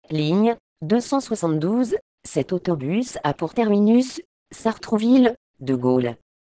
Ligne 272, cet autobus a pour terminus Sartrouville, De Gaulle.